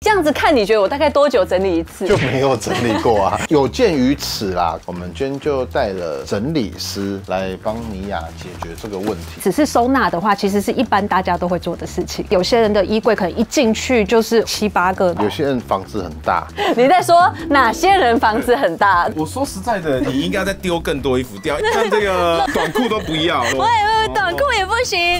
这样子看，你觉得我大概多久整理一次？ 就没有整理过啊。有鉴于此啦，我们今天就带了整理师来帮尼亚解决这个问题。 只是收纳的话，其实是一般大家都会做的事情。有些人的衣柜可能一进去就是7、8个， 有些人房子很大。 你在说哪些人房子很大？ 我说实在的，你应该再丢更多衣服掉，像这个短裤都不要。 喂，短裤也不行。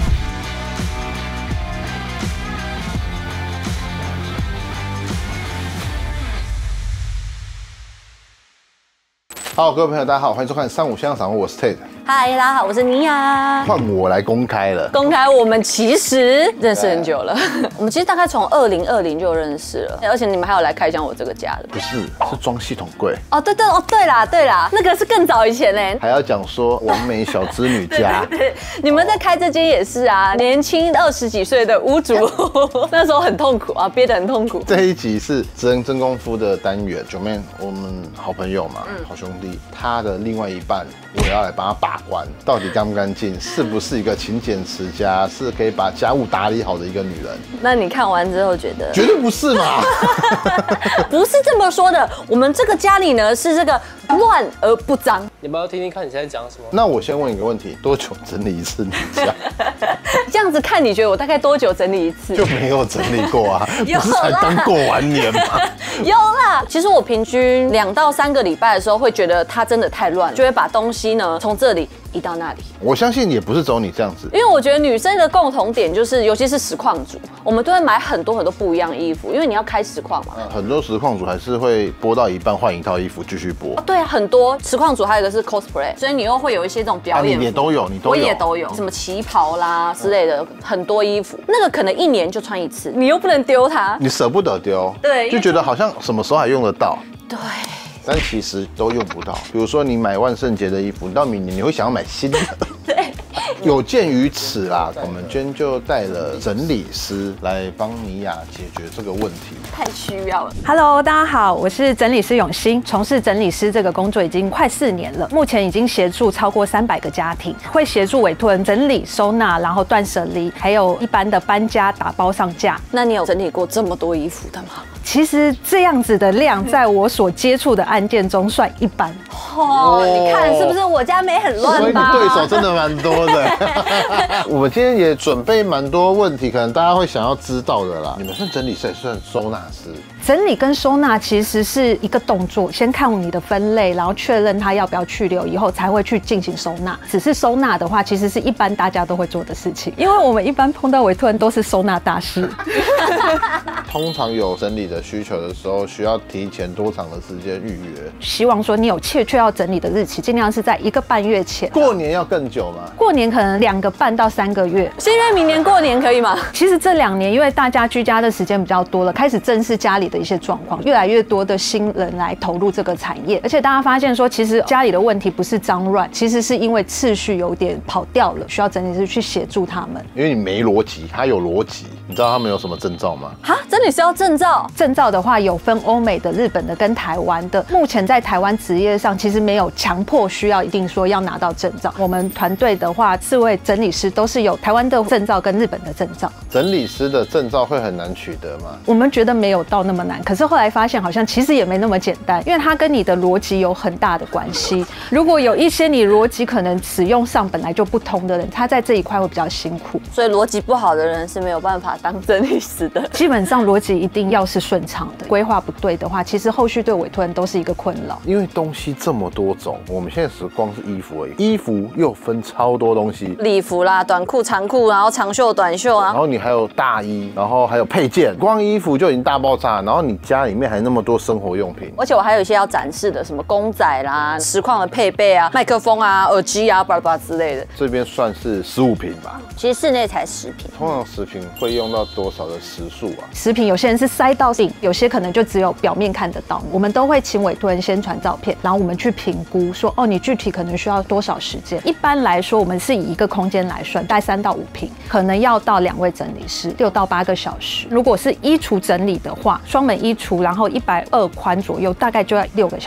好，各位朋友，大家好，欢迎收看3-5香港散户，我是 Ted。 嗨，大家好，我是尼亚。 换我来公开了。 公开，我们其实认识很久了。我们其实大概从2020就认识了，而且你们还有来开箱我这个家的。 不是，是装系统柜。 哦，对啦，那个是更早以前嘞。 还要讲说完美小织女家。 对，你们在开这间也是啊，年轻20几岁的屋主，那时候很痛苦啊，憋得很痛苦。 这一集是职人真功夫的单元，九妹，我们好朋友嘛，好兄弟，他的另外一半，我要来帮他把关，到底干不干净，是不是一个勤俭持家，是可以把家务打理好的一个女人？ 那你看完之后觉得？ 绝对不是嘛！ 不是这么说的，我们这个家里呢是这个乱而不脏。 你们要听听看你现在讲什么？ 那我先问一个问题，多久整理一次你家？ 这样子看，你觉得我大概多久整理一次？ 就没有整理过啊，不是才刚过完年吗？ 有啦，其实我平均2到3个礼拜的时候，会觉得它真的太乱，就会把东西呢从这里移到那里。 我相信也不是只有你这样子， 因为我觉得女生的共同点就是，尤其是实况主，我们都会买很多不一样的衣服，因为你要开实况嘛。 很多实况主还是会播到一半换一套衣服继续播。 对啊，很多实况主还有一个是 cosplay， 所以你又会有一些这种表演。 你也都有，你都有， 我也都有，什么旗袍啦之类的，很多衣服，那个可能1年就穿一次，你又不能丢它， 你舍不得丢， 对， 就觉得好像什么时候还用得到。 对。 但其实都用不到。比如说你买万圣节的衣服，你到明年你会想要买新的。 对。 有鉴于此啦，我们今天就带了整理师来帮尼亚解决这个问题。 太需要了。 Hello， 大家好，我是整理师永欣，从事整理师这个工作已经快4年了，目前已经协助超过300个家庭，会协助委托人整理、收纳，然后断舍离，还有一般的搬家、打包上架。 那你有整理过这么多衣服的吗？ 其实这样子的量，在我所接触的案件中算一般。 哦，你看是不是我家没很乱吧？ 所以你对手真的蛮多的。我们今天也准备蛮多问题，可能大家会想要知道的啦。你们算整理师还是算收纳师？ 整理跟收纳其实是一个动作，先看你的分类，然后确认它要不要去留，以后才会去进行收纳。只是收纳的话，其实是一般大家都会做的事情，因为我们一般碰到委托人都是收纳大师。 通常有整理的需求的时候，需要提前多长的时间预约？ 希望说你有确要整理的日期，尽量是在1个半月前。 过年要更久吗？ 过年可能2个半到3个月。 是因为明年过年可以吗？ 其实这2年，因为大家居家的时间比较多了，开始正视家里的一些状况，越来越多的新人来投入这个产业，而且大家发现说，其实家里的问题不是脏乱，其实是因为次序有点跑掉了，需要整理师去协助他们。 因为你没逻辑，他有逻辑。你知道他们有什么证照吗？ 哈，整理师要证照？ 证照的话有分欧美的、日本的跟台湾的。目前在台湾职业上，其实没有强迫需要一定说要拿到证照。我们团队的话，4位整理师都是有台湾的证照跟日本的证照。 整理师的证照会很难取得吗？ 我们觉得没有到那么难，可是后来发现好像其实也没那么简单，因为它跟你的逻辑有很大的关系。如果有一些你逻辑可能使用上本来就不通的人，他在这一块会比较辛苦。 所以逻辑不好的人是没有办法当整理师的。 基本上逻辑一定要是顺畅的，规划不对的话，其实后续对委托人都是一个困扰。 因为东西这么多种，我们现在只光是衣服而已，衣服又分超多东西， 礼服啦、短裤、长裤，然后长袖、短袖啊， 然后你还有大衣，然后还有配件，光衣服就已经大爆炸，然后你家里面还那么多生活用品， 而且我还有一些要展示的，什么公仔啦、实况的配备啊、麦克风啊、耳机啊、巴拉巴拉之类的。 这边算是15坪吧， 其实室内才10坪。 通常10坪会用到多少的时数啊 ？10坪有些人是塞到顶，有些可能就只有表面看得到。我们都会请委托人先传照片，然后我们去评估说，哦，你具体可能需要多少时间。一般来说，我们是以一个空间来算，大概3到5坪，可能要到2位整理师6到8个小时。如果是衣橱整理的话，双门衣橱，然后120宽左右，大概就要6个小时。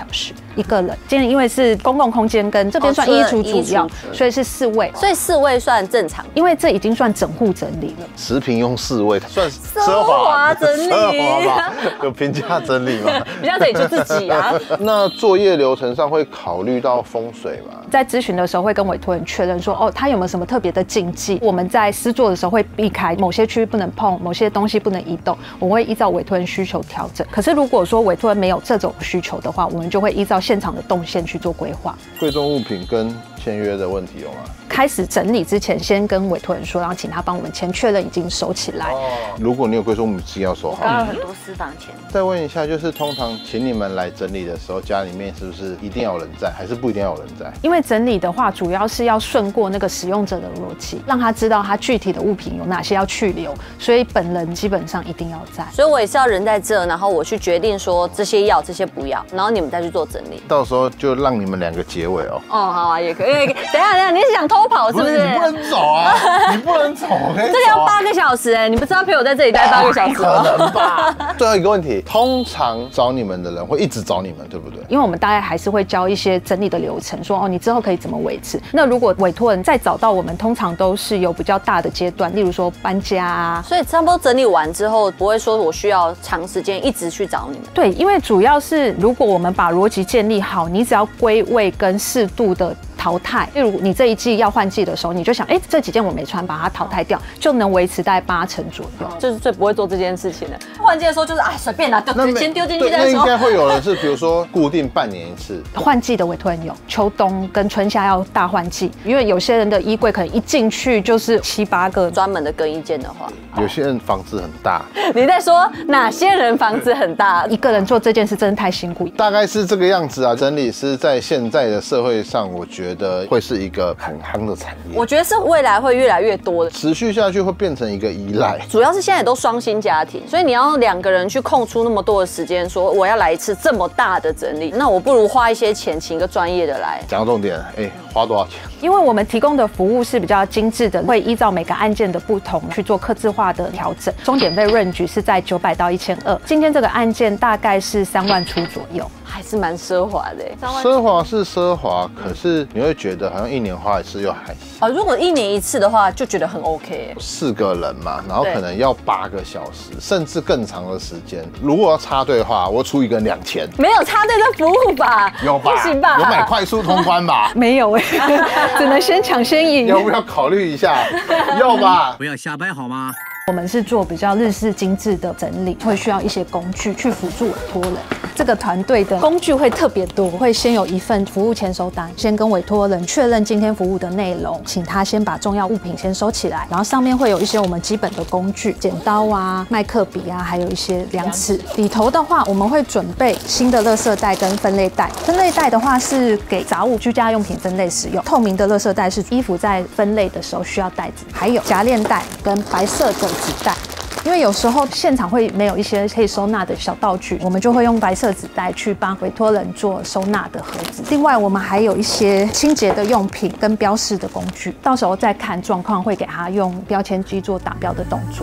1个人。今天因为是公共空间跟这边算衣橱主要，所以是4位， 所以4位算正常， 因为这已经算整户整理了。 10坪用4位，算奢华整理， 奢华吧？有平价整理吗？ 平价整理就自己啊。 那作业流程上会考虑到风水吗？ 在咨询的时候会跟委托人确认说，哦，他有没有什么特别的禁忌？我们在施作的时候会避开某些区域不能碰，某些东西不能移动，我们会依照委托人需求调整。可是如果说委托人没有这种需求的话，我们就会依照现场的动线去做规划。 贵重物品跟签约的问题有吗？ 开始整理之前，先跟委托人说，然后请他帮我们签确认已经收起来。 如果你有贵重物品要收好。 刚有很多私房钱。 再问一下，就是通常请你们来整理的时候，家里面是不是一定要有人在，还是不一定要有人在？ 因为整理的话，主要是要顺过那个使用者的逻辑，让他知道他具体的物品有哪些要去留，所以本人基本上一定要在。 所以我也是要人在这，然后我去决定说这些要，这些不要，然后你们再去做整理。 到时候就让你们2个结尾哦。 哦，好啊，也可以。等一下，你是想偷跑是不是？ 你不能走啊！你不能走， 这个要8个小时哎，你不知道陪我在这里待8个小时吗？ 可能吧。最后一个问题，通常找你们的人会一直找你们，对不对？ 因为我们大概还是会教一些整理的流程，说哦，你之后可以怎么维持。那如果委托人再找到我们，通常都是有比较大的阶段，例如说搬家啊。 所以差不多整理完之后，不会说我需要长时间一直去找你们。 对，因为主要是如果我们把逻辑建立好，你只要归位跟适度的淘汰。例如你这一季要换季的时候，你就想，哎，这几件我没穿，把它淘汰掉，就能维持大概80%左右。 就是最不会做这件事情的。换季的时候就是随便拿，先丢进去再说。 那应该会有人是，比如说固定半年一次。 换季的委托人有，秋冬跟春夏要大换季，因为有些人的衣柜可能一进去就是7、8个。 专门的更衣间的话， 有些人房子很大。 你在说哪些人房子很大？ 一个人做这件事真的太辛苦。 大概是这个样子啊。整理师在现在的社会上，我觉得会是一个很夯的产业。 我觉得是未来会越来越多的， 持续下去会变成一个依赖。 主要是现在都双薪家庭，所以你要2个人去空出那么多的时间，说我要来一次这么大的整理，那我不如花一些钱请一个专业的来。 讲到重点，花多少钱？ 因为我们提供的服务是比较精致的，会依照每个案件的不同去做客制化的调整。钟点费 range 是在900到1200。今天这个案件大概是3万出左右， 还是蛮奢华的。 奢华是奢华，可是你会觉得好像1年花一次又还行。 如果1年1次的话，就觉得很 OK。 4个人嘛，然后可能要8个小时，甚至更长的时间。如果要插队的话，我出一个人2000。 没有插队的服务吧？ 有吧？ 不行吧？ 有买快速通关吧？ 没有只能先抢先赢。 要不要考虑一下？要吧？ 不要瞎掰好吗？ 我们是做比较日式精致的整理，会需要一些工具去辅助委托人。这个团队的工具会特别多，会先有一份服务签收单，先跟委托人确认今天服务的内容，请他先把重要物品先收起来，然后上面会有一些我们基本的工具，剪刀啊、麦克笔啊，还有一些量尺。里头的话，我们会准备新的垃圾袋跟分类袋。分类袋的话是给杂物、居家用品分类使用，透明的垃圾袋是衣服在分类的时候需要袋子，还有夹链袋跟白色的纸袋。因为有时候现场会没有一些可以收纳的小道具，我们就会用白色纸袋去帮委托人做收纳的盒子。另外，我们还有一些清洁的用品跟标示的工具，到时候再看状况会给他用标签机做打标的动作。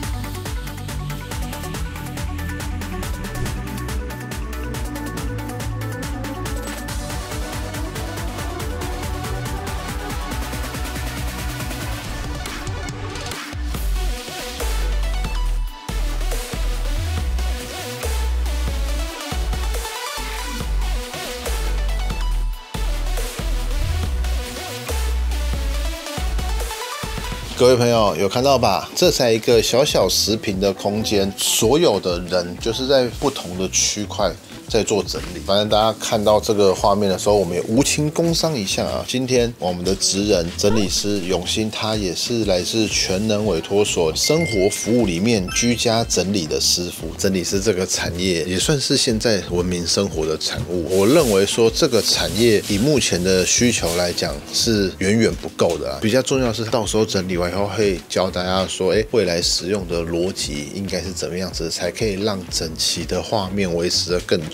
各位朋友有看到吧？这才一个小小10坪的空间，所有的人就是在不同的区块在做整理。反正大家看到这个画面的时候，我们也无情工商一下啊。今天我们的职人整理师永兴，他也是来自全能委托所生活服务里面居家整理的师傅。整理师这个产业也算是现在文明生活的产物。我认为说这个产业以目前的需求来讲是远远不够的啊。比较重要是到时候整理完以后会教大家说，未来使用的逻辑应该是怎么样子，才可以让整齐的画面维持得更久。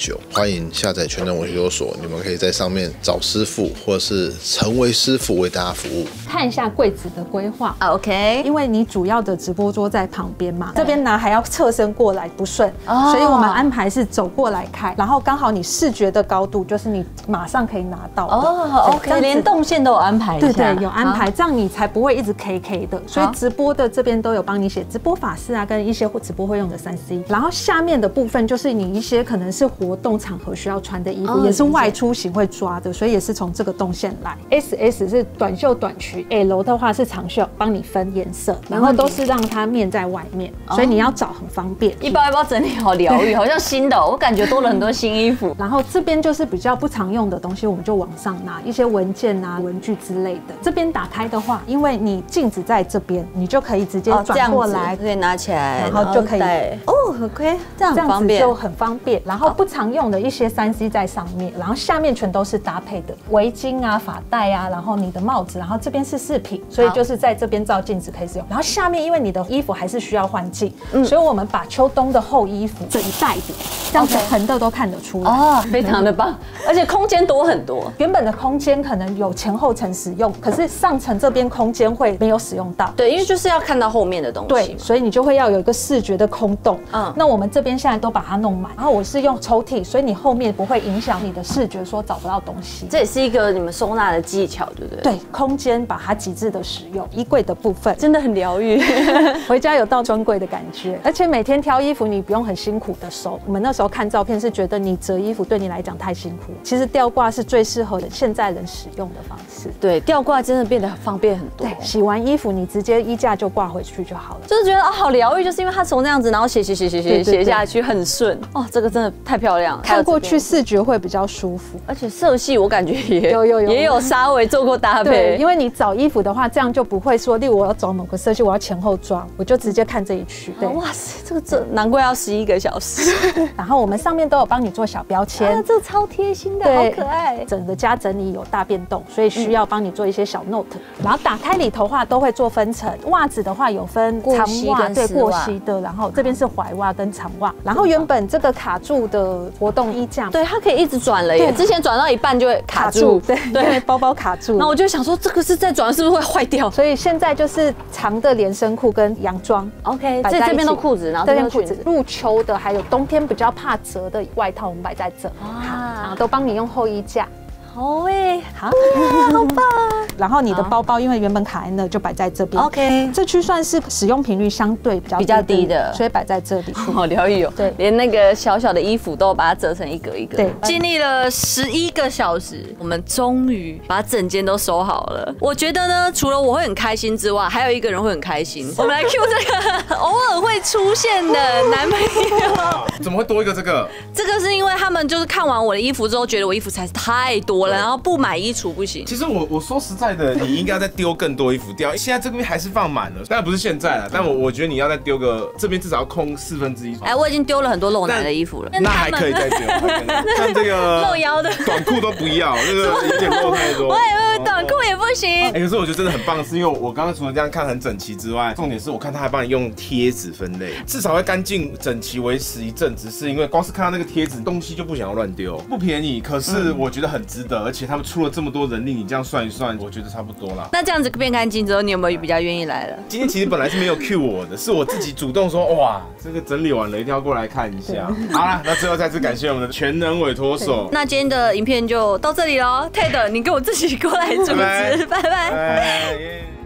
久。欢迎下载全能维修所，你们可以在上面找师傅，或者是成为师傅为大家服务。 看一下柜子的规划。 OK， 因为你主要的直播桌在旁边嘛，这边拿还要侧身过来不顺，所以我们安排是走过来开，然后刚好你视觉的高度就是你马上可以拿到的。 哦 ，OK， 连动线都有安排一下。 对，有安排，这样你才不会一直 KK 的。所以直播的这边都有帮你写直播法式啊，跟一些直播会用的3C。然后下面的部分就是你一些可能是活动场合需要穿的衣服，也是外出型会抓的，所以也是从这个动线来。SS 是短袖短裙 ，L 的话是长袖，帮你分颜色，然后都是让它面在外面，所以你要找很方便。 一包一包整理好疗愈，好像新的，我感觉多了很多新衣服。 然后这边就是比较不常用的东西，我们就往上拿一些文件啊、文具之类的。这边打开的话，因为你镜子在这边，你就可以直接转过来， 可以拿起来， 然后就可以哦 ，OK， 这样很方便， 就很方便。然后不常用的一些3C 在上面，然后下面全都是搭配的围巾啊、发带啊，然后你的帽子，然后这边是饰品，所以就是在这边照镜子可以使用。然后下面因为你的衣服还是需要换季，所以我们把秋冬的厚衣服整袋的，这样子横的都看得出来哦，非常的棒，而且空间多很多。 原本的空间可能有前后层使用，可是上层这边空间会没有使用到。 对，因为就是要看到后面的东西。 对，所以你就会要有一个视觉的空洞。那我们这边现在都把它弄满，然后我是用抽屉，所以你后面不会影响你的视觉，说找不到东西。 这也是一个你们收纳的技巧，对不对？ 对，空间把它极致的使用。衣柜的部分真的很疗愈， 回家有到专柜的感觉，而且每天挑衣服你不用很辛苦的收。我们那时候看照片是觉得你折衣服对你来讲太辛苦，其实吊挂是最适合现在人使用的方式。 对，吊挂真的变得方便很多。 对，洗完衣服你直接衣架就挂回去就好了， 就是觉得啊好疗愈，就是因为它从那样子，然后写下去很顺哦，这个真的太漂亮了， 看过去视觉会比较舒服， 而且色系我感觉也有稍微做过搭配。 对，因为你找衣服的话，这样就不会说，例如我要找某个色系，我要前后装，我就直接看这一区。对， 哇塞，这难怪要11个小时。 然后我们上面都有帮你做小标签， 这超贴心的，好可爱。 整个家整理有大变动，所以需要帮你做一些小 note。然后打开里头的话都会做分层，袜子的话有分长袜对过膝的，然后这边是踝袜跟长袜。然后原本这个卡住的活动衣架， 对，它可以一直转了耶，之前转到一半就会卡住， 对，因为包包卡住。 那我就想说，这个是在转是不是会坏掉？ 所以现在就是长的连身裤跟洋装 ，OK， 这边都裤子，然后这边裤子， 入秋的还有冬天比较怕折的外套，我们摆在这，然后都帮你用厚衣架。 好哎， 好，好棒！然后你的包包因为原本卡在那，就摆在这边。 OK， 这区算是使用频率相对比较低的，所以摆在这里。 好疗愈哦。对，连那个小小的衣服都把它折成一格一格。对，经历了11个小时，我们终于把整间都收好了。我觉得呢，除了我会很开心之外，还有一个人会很开心。我们来 Q 这个偶尔会出现的男朋友。 怎么会多一个这个？ 这个是因为他们就是看完我的衣服之后，觉得我衣服实在是太多了，然后不买衣橱不行。 其实我说实在的，你应该再丢更多衣服掉。现在这边还是放满了，当然不是现在了，但我觉得你要再丢个，这边至少要空1/4。 哎，我已经丢了很多露奶的衣服了， 那还可以再丢。像这个露腰的短裤都不要，那个有点露太多。 喂，短裤也不行。 可是我觉得真的很棒，是因为我刚刚除了这样看很整齐之外，重点是我看他还帮你用贴纸分类，至少会干净整齐维持一阵子。是因为光是看到那个贴纸，东西就不想要乱丢，不便宜，可是我觉得很值得，而且他们出了这么多人力，你这样算一算，我觉得差不多啦。 那这样子变干净之后，你有没有比较愿意来了？ 今天其实本来是没有 cue 我的，是我自己主动说，哇，这个整理完了，一定要过来看一下。好啦，那最后再次感谢我们的全能委托手。 那今天的影片就到这里咯 ，Ted， 你跟我自己过来主持，拜拜。